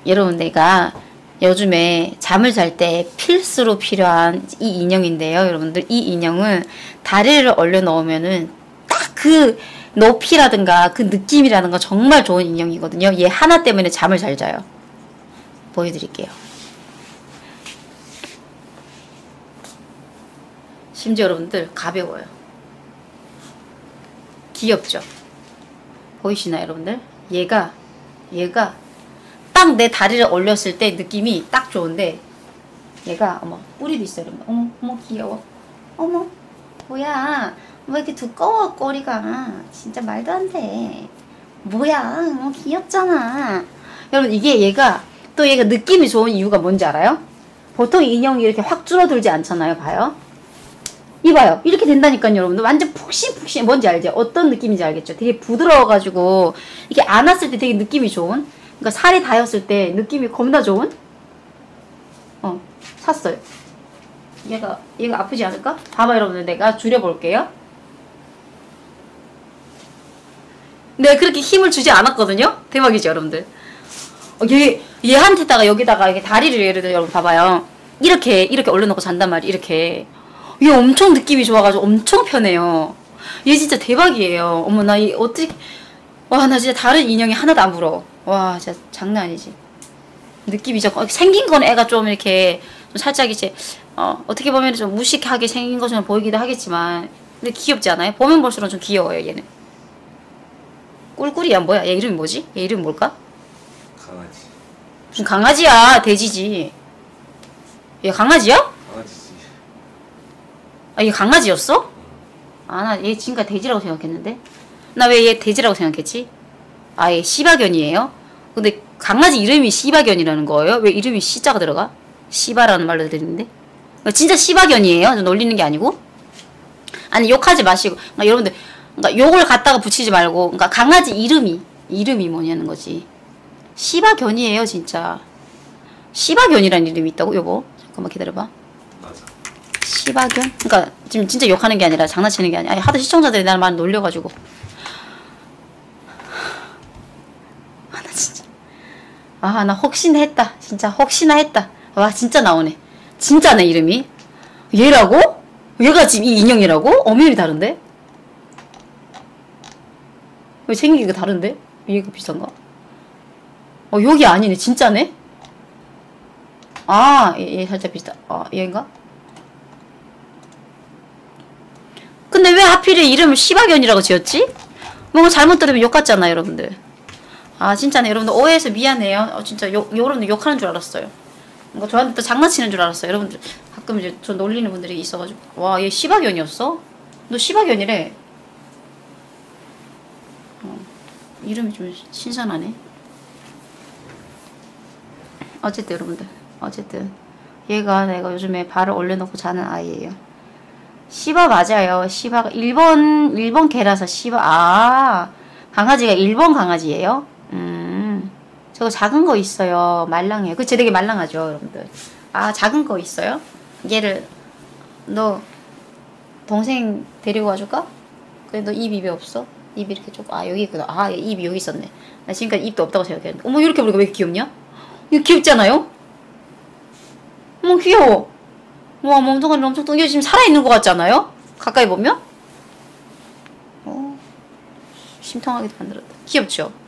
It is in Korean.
여러분 내가 요즘에 잠을 잘 때 필수로 필요한 이 인형인데요. 여러분들 이 인형은 다리를 올려 놓으면은 딱 그 높이라든가 그 느낌이라든가 정말 좋은 인형이거든요. 얘 하나 때문에 잠을 잘 자요. 보여드릴게요. 심지어 여러분들 가벼워요. 귀엽죠? 보이시나요 여러분들? 얘가 딱 내 다리를 올렸을 때 느낌이 딱 좋은데 얘가 어머 뿌리도 있어요 여러분. 어머 어머 귀여워. 어머 뭐야 왜 이렇게 두꺼워 꼬리가. 진짜 말도 안 돼. 뭐야 뭐 귀엽잖아. 여러분 이게 얘가 느낌이 좋은 이유가 뭔지 알아요? 보통 인형이 이렇게 확 줄어들지 않잖아요. 봐요. 이봐요. 이렇게 된다니까요, 여러분들. 완전 푹신푹신. 뭔지 알죠? 어떤 느낌인지 알겠죠? 되게 부드러워가지고, 이게 안았을 때 되게 느낌이 좋은? 그러니까 살이 닿였을 때 느낌이 겁나 좋은? 샀어요. 얘가 아프지 않을까? 봐봐, 여러분들. 내가 줄여볼게요. 내가 그렇게 힘을 주지 않았거든요? 대박이죠, 여러분들? 얘한테다가 여기다가 이렇게 다리를 예를 들어, 여러분 봐봐요. 이렇게 올려놓고 잔단 말이에요, 이렇게. 얘 엄청 느낌이 좋아가지고 엄청 편해요. 얘 진짜 대박이에요. 어머 나 이 어떻게 와 나 진짜 다른 인형이 하나도 안 부러워. 와 진짜 장난 아니지. 느낌이 생긴 건 애가 좀 이렇게 좀 살짝 이제 어떻게 보면 좀 무식하게 생긴 것처럼 보이기도 하겠지만 근데 귀엽지 않아요? 보면 볼수록 좀 귀여워요 얘는. 꿀꿀이야 뭐야? 얘 이름이 뭐지? 얘 이름이 뭘까? 강아지. 무슨 강아지야? 돼지지. 얘 강아지야? 강아지지. 아, 얘 강아지였어? 아, 나 얘 지금까지 돼지라고 생각했는데? 나 왜 얘 돼지라고 생각했지? 아, 얘 시바견이에요? 근데 강아지 이름이 시바견이라는 거예요? 왜 이름이 시자가 들어가? 시바라는 말로 들리는데? 진짜 시바견이에요? 놀리는 게 아니고? 아니, 욕하지 마시고. 그러니까 여러분들, 그러니까 욕을 갖다가 붙이지 말고, 그러니까 강아지 이름이 뭐냐는 거지. 시바견이에요, 진짜. 시바견이라는 이름이 있다고, 여보? 잠깐만 기다려봐. 시바견? 그러니까 지금 진짜 욕하는 게 아니라 장난치는 게 아니야. 아니, 하도 시청자들이 나를 많이 놀려가지고. 아, 나 진짜. 아, 나 혹시나 했다. 진짜 혹시나 했다. 와, 진짜 나오네. 진짜네, 이름이. 얘라고? 얘가 지금 이 인형이라고? 엄연히 다른데? 왜 생긴 게 다른데? 얘가 비슷한가? 여기 아니네. 진짜네? 아, 얘 살짝 비슷하. 얘인가? 근데 왜 하필 이름을 시바견이라고 지었지? 뭔가 잘못 들으면 욕 같잖아요, 여러분들. 아, 진짜네. 여러분들 오해해서 미안해요. 진짜 여러분들 욕하는 줄 알았어요. 뭔가 저한테 또 장난치는 줄 알았어요. 여러분들 가끔 이제 저 놀리는 분들이 있어가지고. 와, 얘 시바견이었어? 너 시바견이래. 이름이 좀 신선하네. 어쨌든 여러분들. 얘가 내가 요즘에 발을 올려놓고 자는 아이예요. 시바 맞아요. 시바가 일본 개라서 시바. 강아지가 일본 강아지예요. 저거 작은 거 있어요. 말랑해요. 그치 되게 말랑하죠, 여러분들. 작은 거 있어요? 얘를 너 동생 데리고 와줄까? 그래 너 입이 없어? 입이 이렇게 조금 여기 있구나. 얘 입이 여기 있었네. 나 지금까지 입도 없다고 생각했는데. 어머 이렇게 보니까 왜 이렇게 귀엽냐? 이거 귀엽잖아요? 어머 귀여워. 와, 몸통이 엄청 이게 지금 살아있는 것 같지 않아요? 가까이 보면? 심통하게 만들었다. 귀엽죠?